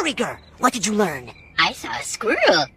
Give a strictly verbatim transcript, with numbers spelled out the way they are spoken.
Harry girl, what did you learn? I saw a squirrel.